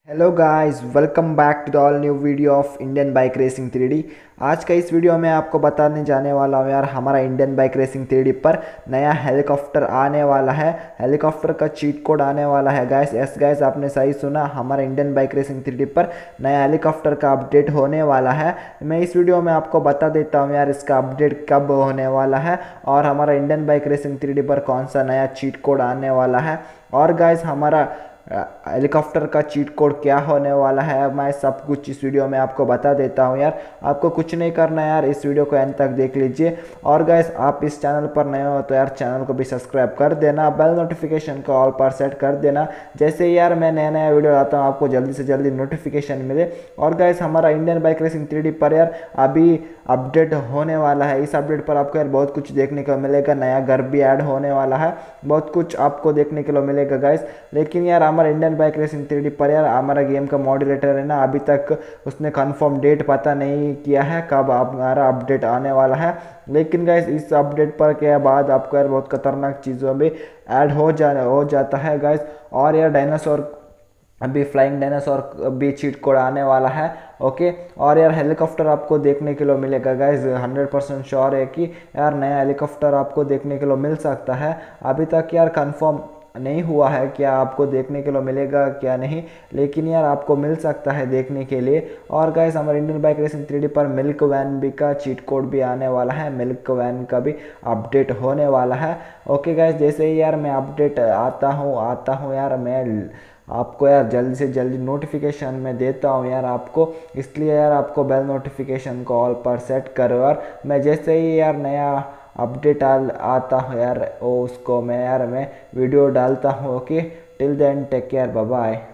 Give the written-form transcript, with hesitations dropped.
Hello guys, welcome back to the all new video of Indian bike racing 3D। आज का इस video में आपको बताने जाने वाला हूँ यार, हमारा इंडियन बाइक रेसिंग 3D पर नया हेलीकॉप्टर आने वाला है। हेलीकॉप्टर का चीट कोड आने वाला है गाइस। यस गाइस, आपने सही सुना, हमारा इंडियन बाइक रेसिंग 3D पर नया हेलीकॉप्टर का अपडेट होने वाला है। मैं इस वीडियो में आपको बता देता हूँ यार, इसका अपडेट कब होने वाला है और हमारा इंडियन बाइक रेसिंग 3D पर कौन सा नया चीट कोड आने वाला है। और गाइस, हमारा हेलीकॉप्टर का चीट कोड क्या होने वाला है, मैं सब कुछ इस वीडियो में आपको बता देता हूं यार। आपको कुछ नहीं करना यार, इस वीडियो को एंड तक देख लीजिए। और गाइस, आप इस चैनल पर नए हो तो यार चैनल को भी सब्सक्राइब कर देना, बेल नोटिफिकेशन को ऑल पर सेट कर देना। जैसे ही यार मैं नया नया वीडियो लाता हूँ आपको जल्दी से जल्दी नोटिफिकेशन मिले। और गाइस, हमारा इंडियन बाइक रेसिंग 3D पर यार अभी अपडेट होने वाला है। इस अपडेट पर आपको यार बहुत कुछ देखने को मिलेगा, नया घर भी ऐड होने वाला है, बहुत कुछ आपको देखने के लिए मिलेगा गाइस। लेकिन यार हमारा इंडियन बाइक रेसिंग 3D पर यार हमारा गेम का मॉडरेटर है ना, अभी तक उसने कंफर्म डेट पता नहीं किया है कब हमारा अपडेट आने वाला है। लेकिन गाइस, इस अपडेट पर के बाद आपको यार बहुत खतरनाक चीज़ों में ऐड हो जाता है गाइस। और यार डायनासोर, अभी फ्लाइंग डायनासोर भी चीट कोड आने वाला है। ओके, और यार हेलीकॉप्टर आपको देखने के लिए मिलेगा गाइज। 100% श्योर है कि यार नया हेलीकॉप्टर आपको देखने के लिए मिल सकता है। अभी तक यार कंफर्म नहीं हुआ है क्या आपको देखने के लिए मिलेगा क्या नहीं, लेकिन यार आपको मिल सकता है देखने के लिए। और गाइस, हमारे इंडियन बाइक रेसिंग 3D पर मिल्क वैन भी का चीट कोड भी आने वाला है, मिल्क वैन का भी अपडेट होने वाला है। ओके गाइस, जैसे ही यार मैं अपडेट आता हूँ यार, मैं आपको यार जल्दी से जल्दी नोटिफिकेशन में देता हूँ यार आपको। इसलिए यार आपको बेल नोटिफिकेशन को ऑल पर सेट करो और मैं जैसे ही यार नया अपडेट आता हूँ यार, उसको मैं वीडियो डालता हूँ। Okay, till then take care, bye bye.